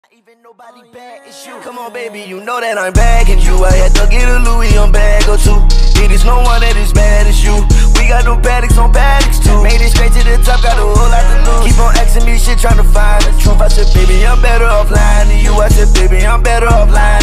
Even nobody bad, it's you. Come on, baby, you know that I'm bagging you. I had to get a Louis on bag or two. It is no one that is bad as you. We got no paddocks on paddocks too. Made it straight to the top, got a whole lot to lose. Keep on asking me shit, trying to find the truth. I said, baby, I'm better off lying to you. I said, baby, I'm better off lying.